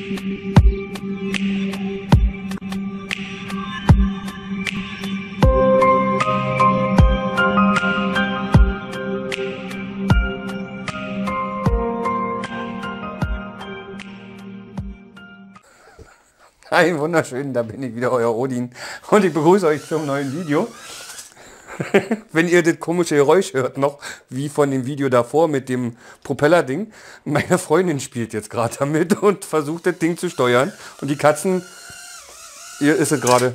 Einen wunderschönen, da bin ich wieder, euer Odin, und ich begrüße euch zum neuen Video. Wenn ihr das komische Geräusch hört noch, wie von dem Video davor mit dem Propeller-Ding, meine Freundin spielt jetzt gerade damit und versucht das Ding zu steuern. Und die Katzen, hier ist es gerade,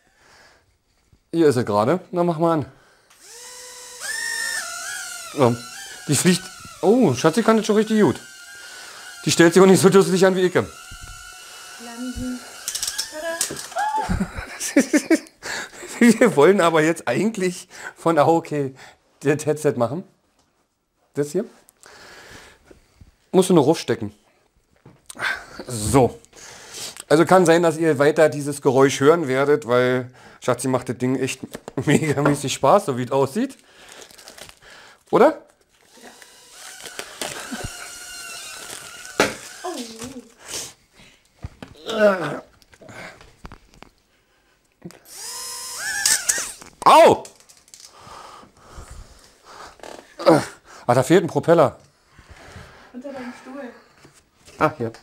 na mach mal an. So, die fliegt, oh, Schatzi kann das schon richtig gut. Die stellt sich auch nicht so dusselig an wie ich. Wir wollen aber jetzt eigentlich von Aoki das Headset machen. Das hier. Musst du nur raufstecken. So. Also kann sein, dass ihr weiter dieses Geräusch hören werdet, weil Schatzi macht das Ding echt megamäßig Spaß, so wie es aussieht. Oder? Ja. Au! Ah, da fehlt ein Propeller. Unter deinem Stuhl. Ach, hier.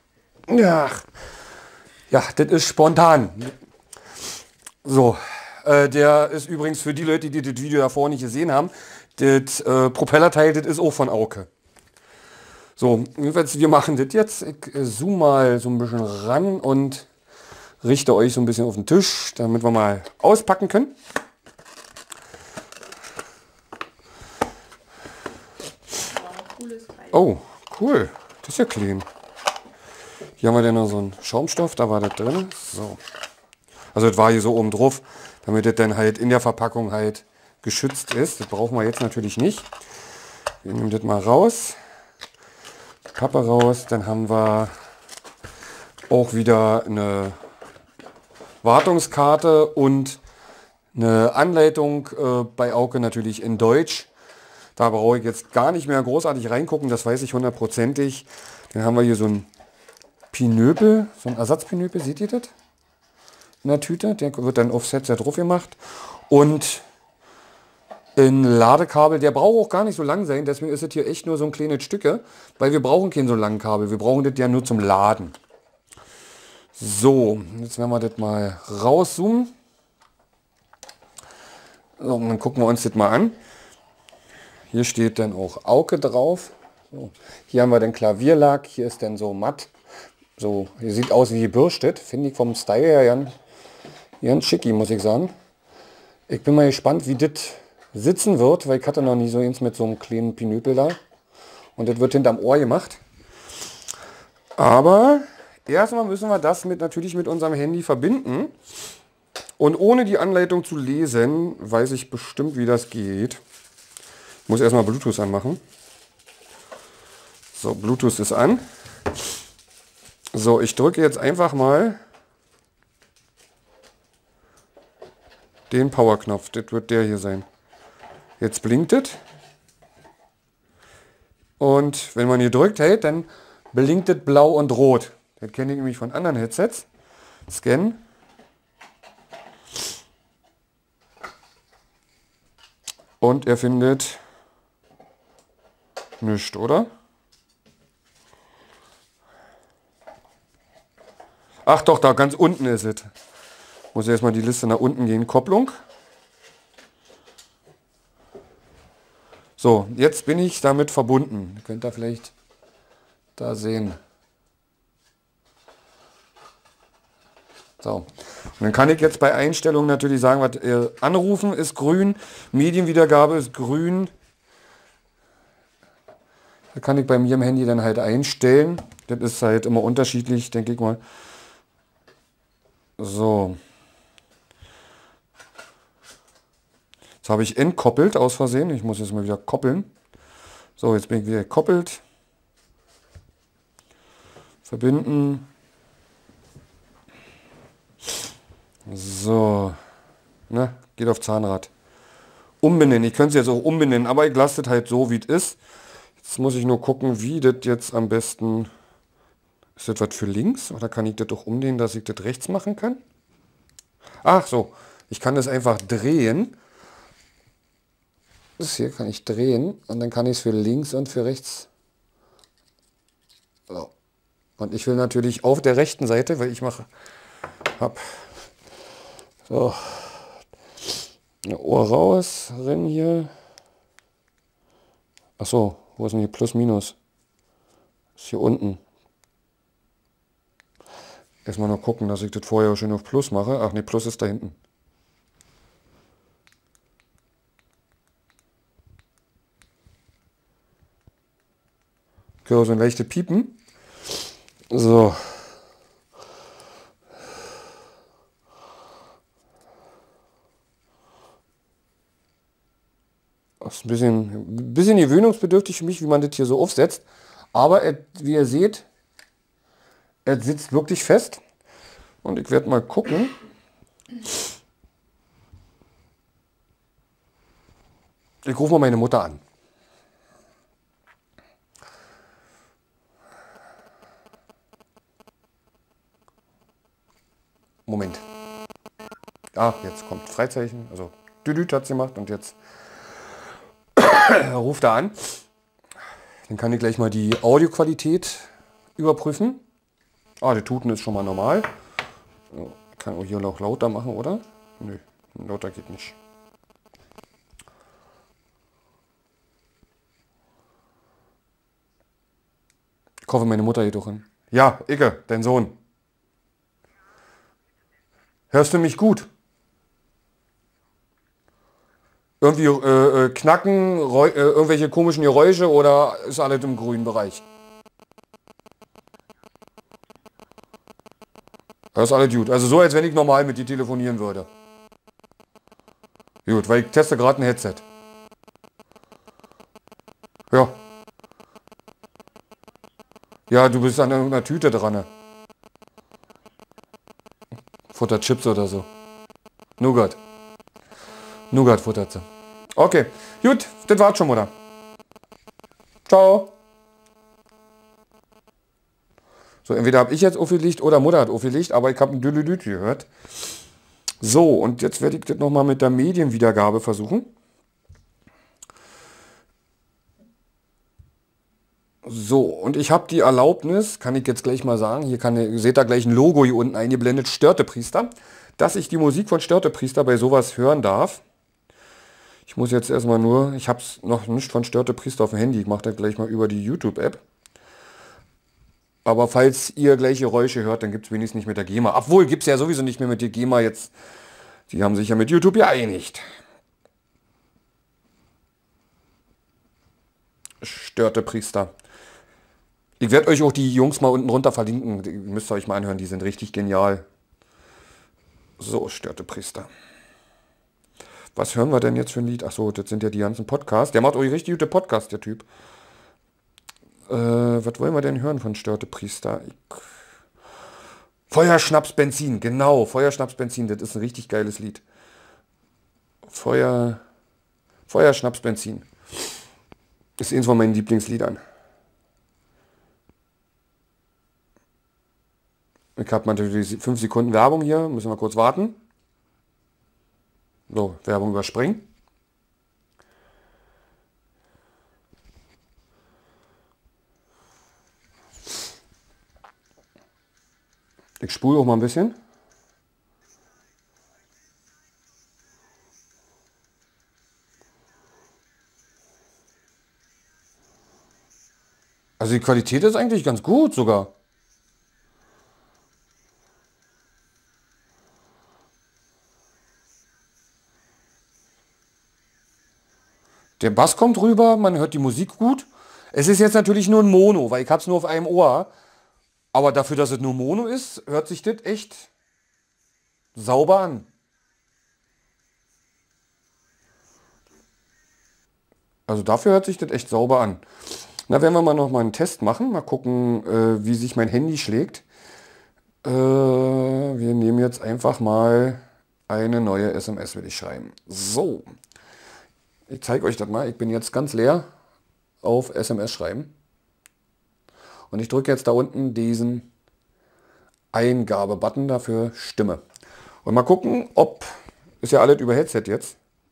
Ja, das ist spontan. So, der ist übrigens für die Leute, die das Video davor nicht gesehen haben, das Propellerteil, das ist auch von Aoki. So, jedenfalls, wir machen das jetzt. Ich zoome mal so ein bisschen ran und richte euch so ein bisschen auf den Tisch, damit wir mal auspacken können. Oh, cool. Das ist ja clean. Hier haben wir dann noch so einen Schaumstoff, da war das drin. So. Also das war hier so oben drauf, damit das dann halt in der Verpackung halt geschützt ist. Das brauchen wir jetzt natürlich nicht. Wir nehmen das mal raus. Pappe raus. Dann haben wir auch wieder eine Wartungskarte und eine Anleitung bei Aoki natürlich in Deutsch. Da brauche ich jetzt gar nicht mehr großartig reingucken, das weiß ich hundertprozentig. Dann haben wir hier so ein Pinöpel, so ein Ersatzpinöpel, seht ihr das? In der Tüte, der wird dann auf Set drauf gemacht. Und ein Ladekabel, der braucht auch gar nicht so lang sein, deswegen ist es hier echt nur so ein kleines Stücke, weil wir brauchen kein so langes Kabel, wir brauchen das ja nur zum Laden. So, jetzt werden wir das mal rauszoomen. So, und dann gucken wir uns das mal an. Hier steht dann auch Aoki drauf. So. Hier haben wir den Klavierlack. Hier ist dann so matt. So, hier sieht aus wie gebürstet. Finde ich vom Style her ganz schicki, muss ich sagen. Ich bin mal gespannt, wie das sitzen wird, weil ich hatte noch nie so eins mit so einem kleinen Pinöpel da. Und das wird hinterm Ohr gemacht. Aber erstmal müssen wir das natürlich mit unserem Handy verbinden. Und ohne die Anleitung zu lesen, weiß ich bestimmt, wie das geht. Ich muss erstmal Bluetooth anmachen. So, Bluetooth ist an. So, ich drücke jetzt einfach mal den Powerknopf. Das wird der hier sein. Jetzt blinkt es. Und wenn man hier drückt hält, dann blinkt es blau und rot. Das kenne ich nämlich von anderen Headsets. Scannen. Und er findet nichts, oder? Ach doch, da ganz unten ist es. Muss erstmal die Liste nach unten gehen. Kopplung. So, jetzt bin ich damit verbunden. Könnt ihr vielleicht da sehen. So, und dann kann ich jetzt bei Einstellungen natürlich sagen, was anrufen ist grün, Medienwiedergabe ist grün. Da kann ich bei mir im Handy dann halt einstellen. Das ist halt immer unterschiedlich, denke ich mal. So. Jetzt habe ich entkoppelt aus Versehen. Ich muss jetzt mal wieder koppeln. So, jetzt bin ich wieder gekoppelt. Verbinden. So. Ne, geht auf Zahnrad. Umbenennen. Ich könnte es jetzt auch umbenennen, aber ich lasse das halt so, wie es ist. Jetzt muss ich nur gucken, wie das jetzt am besten Ist das was für links? Oder kann ich das doch umdrehen, dass ich das rechts machen kann? Ach so, ich kann das einfach drehen. Das hier kann ich drehen und dann kann ich es für links und für rechts. So. Und ich will natürlich auf der rechten Seite, weil ich habe so ein Ohr raus, rein hier. Ach so, wo ist denn hier Plus, Minus? Ist hier unten. Erstmal noch gucken, dass ich das vorher schön auf Plus mache. Ach ne, Plus ist da hinten. Okay, so ein leichtes Piepen. So. Das ist ein bisschen gewöhnungsbedürftig für mich, wie man das hier so aufsetzt. Aber wie ihr seht, er sitzt wirklich fest. Und ich werde mal gucken. Ich rufe mal meine Mutter an. Moment. Ah, jetzt kommt Freizeichen. Also Düdüt hat sie gemacht und jetzt ruft er an. Dann kann ich gleich mal die Audioqualität überprüfen. Ah, der Tuten ist schon mal normal. Kann auch hier noch lauter machen, oder? Nö, lauter geht nicht. Ich hoffe, meine Mutter geht doch hin. Ja, Icke, dein Sohn. Hörst du mich gut? Irgendwie knacken, irgendwelche komischen Geräusche oder ist alles im grünen Bereich? Das ist alles gut. Also so, als wenn ich normal mit dir telefonieren würde. Gut, weil ich teste gerade ein Headset. Ja. Ja, du bist an irgendeiner Tüte dran. Futterchips oder so. Nougat. Nougat futtert sie. Okay, gut, das war's schon, Mutter. Ciao. So, entweder habe ich jetzt aufgelegt oder Mutter hat aufgelegt, aber ich habe ein Düdelüt gehört. So, und jetzt werde ich das nochmal mit der Medienwiedergabe versuchen. So, und ich habe die Erlaubnis, kann ich jetzt gleich mal sagen, ihr seht da gleich ein Logo hier unten eingeblendet, Störtepriester, dass ich die Musik von Störtepriester bei sowas hören darf. Ich muss jetzt erstmal nur, ich habe es noch nicht von Störtepriester auf dem Handy, ich mache das gleich mal über die YouTube-App. Aber falls ihr gleich Geräusche hört, dann gibt es wenigstens nicht mit der GEMA. Obwohl, gibt es ja sowieso nicht mehr mit der GEMA jetzt. Die haben sich ja mit YouTube geeinigt. Störtepriester. Ich werde euch auch die Jungs mal unten runter verlinken. Die müsst ihr euch mal anhören, die sind richtig genial. So, Störtepriester. Was hören wir denn jetzt für ein Lied? Achso, das sind ja die ganzen Podcasts. Der macht euch richtig gute Podcasts, der Typ. Was wollen wir denn hören von Störtepriester? Feuer, Schnaps, Benzin. Genau, Feuer, Schnaps, Benzin. Das ist ein richtig geiles Lied. Feuer, Schnaps, Benzin. Ist eins von meinen Lieblingsliedern. Ich habe natürlich 5 Sekunden Werbung hier. Müssen wir kurz warten. So, Werbung überspringen. Ich spule auch mal ein bisschen. Also die Qualität ist eigentlich ganz gut sogar. Der Bass kommt rüber, man hört die Musik gut. Es ist jetzt natürlich nur ein Mono, weil ich habe es nur auf einem Ohr. Aber dafür, dass es nur Mono ist, hört sich das echt sauber an. Also dafür hört sich das echt sauber an. Na, werden wir mal noch mal einen Test machen. Mal gucken, wie sich mein Handy schlägt. Wir nehmen jetzt einfach mal eine neue SMS, will ich schreiben. So. Ich zeige euch das mal. Ich bin jetzt ganz leer auf SMS schreiben. Und ich drücke jetzt da unten diesen Eingabe-Button dafür Stimme. Und mal gucken, ob, ist ja alles über Headset jetzt.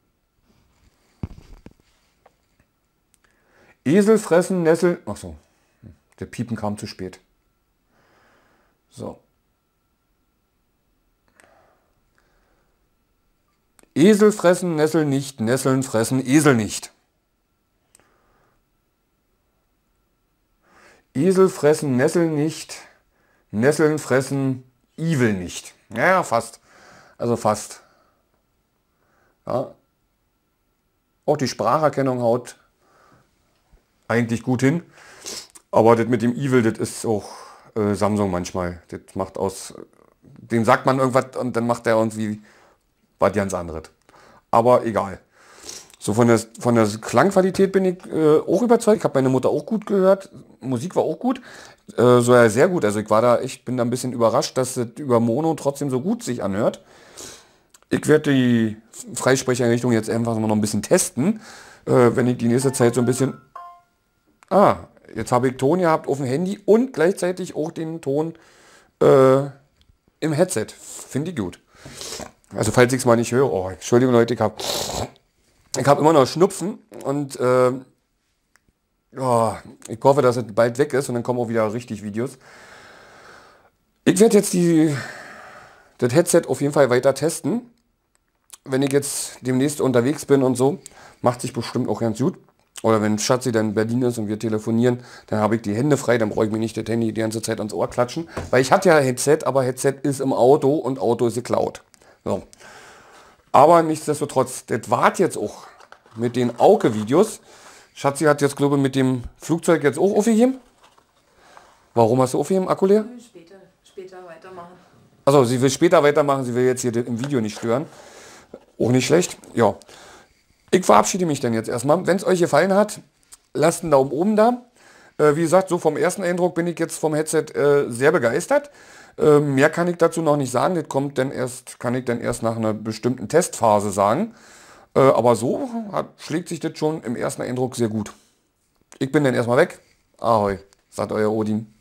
Esel fressen, Nessel, ach so, der Piepen kam zu spät. So. Esel fressen, Nessel nicht, Nesseln fressen, Esel nicht. Esel fressen, Nesseln nicht, Nesseln fressen, Evil nicht. Ja, fast. Also fast. Ja. Auch die Spracherkennung haut eigentlich gut hin. Aber das mit dem Evil, das ist auch Samsung manchmal. Das macht aus, dem sagt man irgendwas und dann macht er irgendwie was ganz anderes. Aber egal. So von der Klangqualität bin ich auch überzeugt. Ich habe meine Mutter auch gut gehört. Musik war auch gut. So ja, sehr gut. Also ich bin da ein bisschen überrascht, dass es über Mono trotzdem so gut sich anhört. Ich werde die Freisprecheinrichtung jetzt einfach noch ein bisschen testen. Wenn ich die nächste Zeit so ein bisschen... jetzt habe ich Ton gehabt auf dem Handy und gleichzeitig auch den Ton im Headset. Finde ich gut. Also falls ich es mal nicht höre, oh, Entschuldigung Leute, ich habe immer noch Schnupfen und ich hoffe, dass es bald weg ist und dann kommen auch wieder richtig Videos. Ich werde jetzt das Headset auf jeden Fall weiter testen. Wenn ich jetzt demnächst unterwegs bin und so, macht sich bestimmt auch ganz gut. Oder wenn Schatzi dann in Berlin ist und wir telefonieren, dann habe ich die Hände frei, dann brauche ich mir nicht das Handy die ganze Zeit ans Ohr klatschen. Weil ich hatte ja Headset, aber Headset ist im Auto und Auto ist geklaut. So. Aber nichtsdestotrotz, das war jetzt auch mit den Auke-Videos. Schatzi hat jetzt, glaube ich, mit dem Flugzeug jetzt auch aufgegeben. Warum hast du aufgegeben? Akku leer? Später weitermachen. Also sie will später weitermachen, sie will jetzt hier im Video nicht stören. Auch nicht schlecht. Ja. Ich verabschiede mich dann jetzt erstmal. Wenn es euch gefallen hat, lasst einen Daumen oben da. Wie gesagt, so vom ersten Eindruck bin ich jetzt vom Headset sehr begeistert. Mehr kann ich dazu noch nicht sagen. Das kann ich dann erst nach einer bestimmten Testphase sagen. Aber so schlägt sich das schon im ersten Eindruck sehr gut. Ich bin dann erstmal weg. Ahoi, sagt euer Odin.